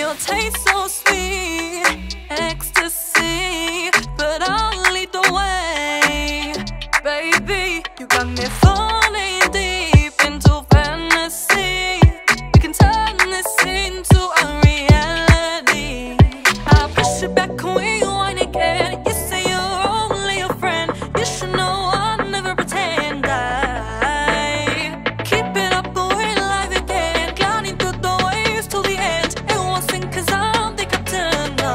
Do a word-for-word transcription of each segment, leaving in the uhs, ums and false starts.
your taste so sweet, ecstasy, but I'll lead the way. Baby, you got me falling deep into fantasy. We can turn this into a reality. I'll push it back and rewind again. You say you're only a friend. You should know I'll never pretend. I keep it up, going live again, gliding through the waves till the end. It won't sink 'cause I'm the captain. No,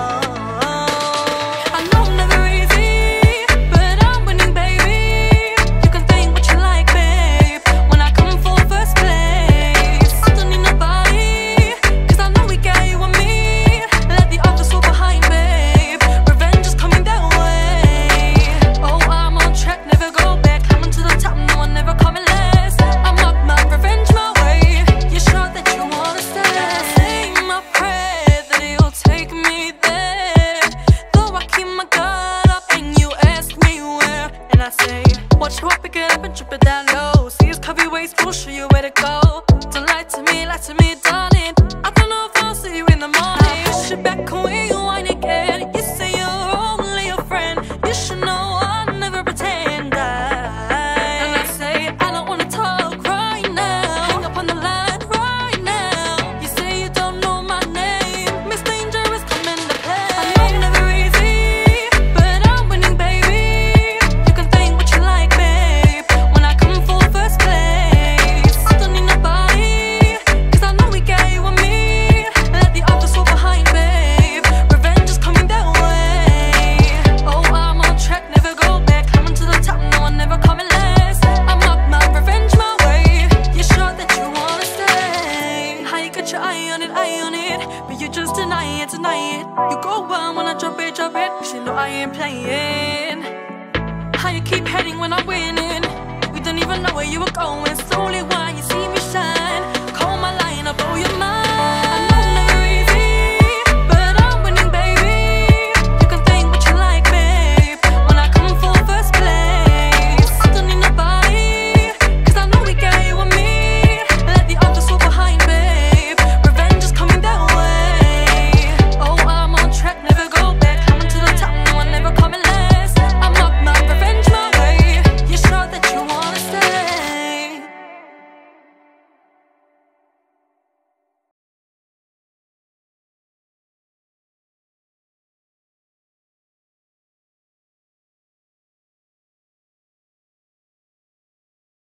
I know I'm never easy, but I'm winning, baby. You can think what you like, babe, when I come for first place. I don't need nobody, 'cause I know we got you and me. Let the others fall behind, babe. Revenge is coming that way. Oh, I'm on track, never go back. Climbing to the top, no one never coming last. I'm up my revenge my way. You sure that you wanna stay? Say my prayer that you'll take me there. Though I keep my guard up and you ask me where, and I say, watch how I pick it up and drop it down low. See us cover waist, we'll show you where to go. Don't lie to me, lie to me, darling. I don't know if I'll see you in the morning. Push it back and rewind again. You say you're only a friend. You should know I'll never pretend. I, and I say I don't wanna talk right now. Hang up on the line right now. You say you don't know my name. Miss Dangerous coming to play. I know I'm never easy, but I'm winning, baby. You can think what you like, babe, when I come for first place. I don't need nobody, 'cause I know we got you and me. Let the others fall behind, babe. Revenge is coming that way. Oh, I'm on track, never go back. Climbing to the top, no one never coming last. I'm up my revenge my way. You sure that you wanna stay? How you got your eye on it, eye on it, but you just deny it, deny it. You go wild when I drop it, drop it, but you know I ain't playing. How you keep heading when I'm winning? We don't even know where you were going. Slowly one